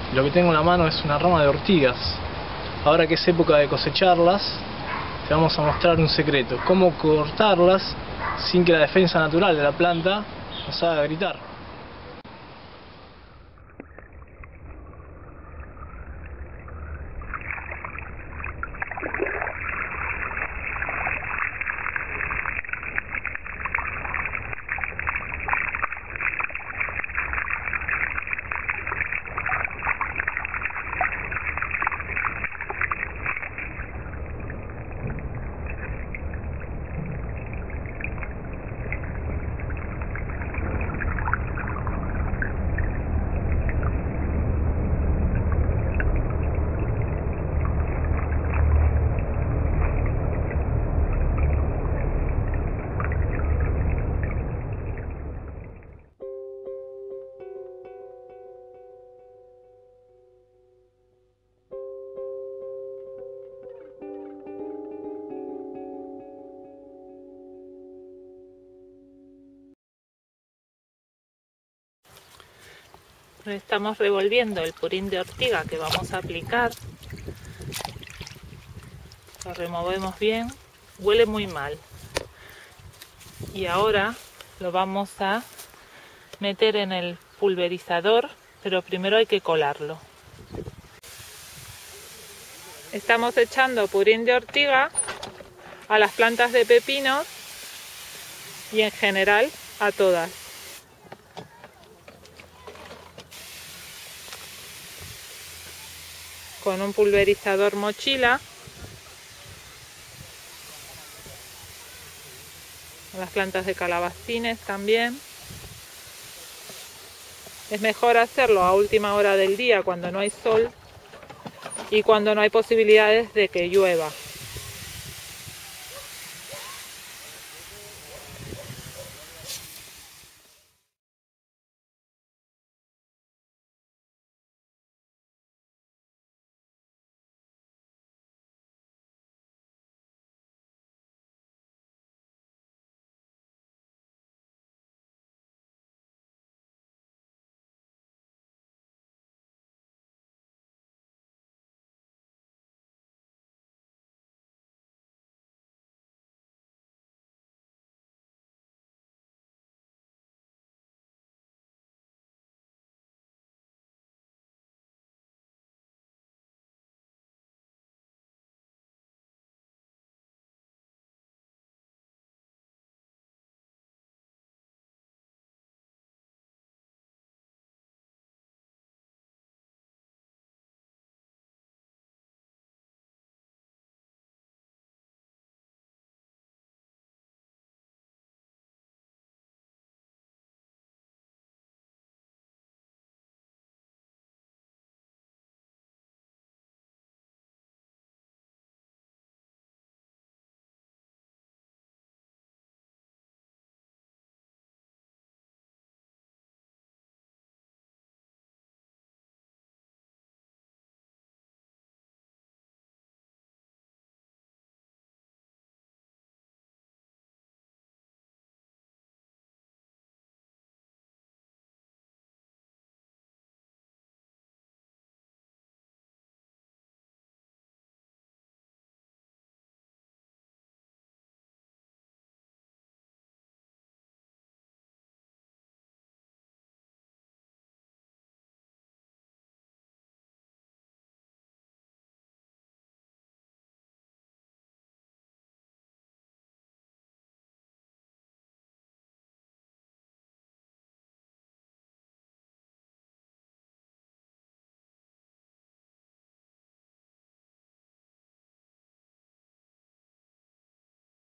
Lo que tengo en la mano es una rama de ortigas. Ahora que es época de cosecharlas, te vamos a mostrar un secreto: cómo cortarlas sin que la defensa natural de la planta nos haga gritar. Estamos revolviendo el purín de ortiga que vamos a aplicar. Lo removemos bien, huele muy mal. Y ahora lo vamos a meter en el pulverizador, pero primero hay que colarlo. Estamos echando purín de ortiga a las plantas de pepinos y en general a todas. Con un pulverizador mochila, las plantas de calabacines también. Es mejor hacerlo a última hora del día cuando no hay sol y cuando no hay posibilidades de que llueva.